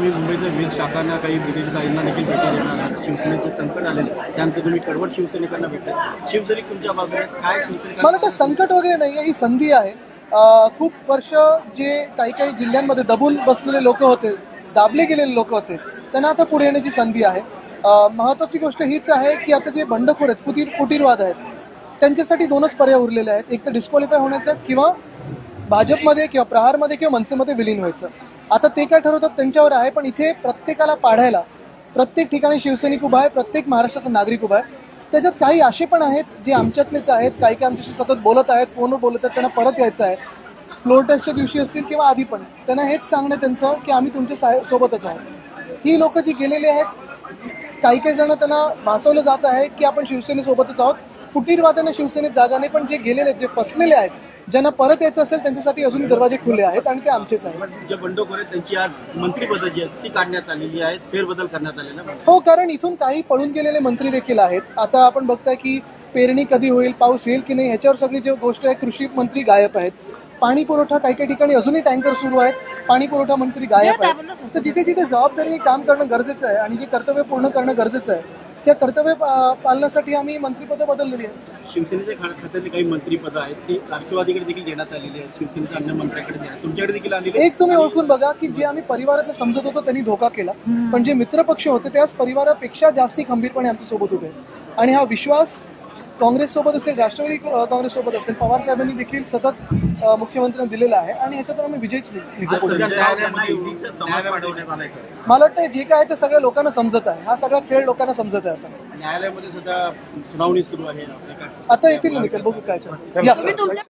तुम्ही मुंबईच्या विविध शाखांना काही बीजेपी साईंना देखील भेटी देणार आहात. शिवसेनेचे संकट आलेले त्यानंतर तुम्ही कडवट शिवसैनिकांना भेटतात. शिवसैनिक तुमच्या बाजूने काय शिवसैनिक मला वाटतं संकट वगैरे नाही आहे, ही संधी आहे. खूप वर्ष जे काही काही जिल्ह्यांमध्ये दबून बसलेले लोक होते, दाबले गेलेले लोक होते, त्यांना आता पुढे येण्याची संधी आहे. महत्त्वाची गोष्ट हीच आहे की आता जे बंडखोर आहेत, फुटीरवाद आहेत, त्यांच्यासाठी दोनच पर्याय उरलेले आहेत. एक तर डिस्क्वालिफाय होण्याचं किंवा भाजपमध्ये किंवा प्रहारमध्ये किंवा मनसेमध्ये विलीन व्हायचं. आता ते काय ठरवतात त्यांच्यावर आहे, पण इथे प्रत्येकाला पाडायला प्रत्येक ठिकाणी शिवसैनिक उभा आहे, प्रत्येक महाराष्ट्राचा नागरिक उभा आहे. त्याच्यात काही असे पण आहेत जे आमच्यातलेच आहेत, काही काही आमच्याशी सतत बोलत आहेत, फोनवर बोलत आहेत, त्यांना परत यायचं आहे. फ्लोर टेस्टच्या दिवशी असतील किंवा आधी पण त्यांना हेच सांगणं त्यांचं की आम्ही तुमच्या सोबतच आहोत. ही लोक जी गेलेली आहेत, काही काही जण त्यांना भासवलं जात आहे की आपण शिवसेनेसोबतच आहोत. फुटीरवाद्यांना शिवसेनेत जागा नाही, पण जे गेलेले आहेत, जे फसलेले आहेत, ज्यांना परत यायचं असेल त्यांच्यासाठी अजून दरवाजे खुले आहेत आणि ते आमचेच आहेत. जे बंडखोर आहेत त्यांची आज मंत्रीपद जी आहेत ती काढण्यात आलेली आहेत, फेरबदल करण्यात आलेला. हो, कारण इथून काही पळून गेलेले मंत्री देखील आहेत. आता आपण बघताय की पेरणी कधी होईल, पाऊस येईल की नाही, ह्याच्यावर सगळी जी गोष्ट आहे, कृषी मंत्री गायब आहेत. पाणी पुरवठा काही काही ठिकाणी अजूनही टँकर सुरू आहेत, पाणी पुरवठा मंत्री गायब आहेत. तर जिथे जिथे जबाबदारी काम करणं गरजेचं आहे आणि जे कर्तव्य पूर्ण करणं गरजेचं आहे, त्या कर्तव्य पालनासाठी आम्ही मंत्रिपदं बदललेली आहेत. शिवसेनेच्या खात्यातली काही मंत्रिपदं आहेत ती राष्ट्रवादीकडे देखील देण्यात आलेली आहेत, शिवसेनेच्या अन्य मंत्र्याकडे देण्यात, तुमच्याकडे देखील आलेली. एक तुम्ही ओळखून बघा की जे आम्ही परिवारातले समजत होतो त्यांनी धोका केला, पण जे मित्रपक्ष होते ते आज परिवारापेक्षा जास्ती खंबीरपणे आमच्यासोबत होते. आणि हा विश्वास काँग्रेससोबत असेल, राष्ट्रवादी काँग्रेससोबत असेल, पवार साहेबांनी देखील सतत मुख्यमंत्र्यांना दिलेला आहे आणि ह्याच्यातून आम्ही विजयच निघतो. मला वाटतं जे काय आहे ते सगळ्या लोकांना समजत आहे, हा सगळा खेळ लोकांना समजत आहे. आता न्यायालयामध्ये सुद्धा सुनावणी सुरू आहे, आता येतील निकाल, बघू काय.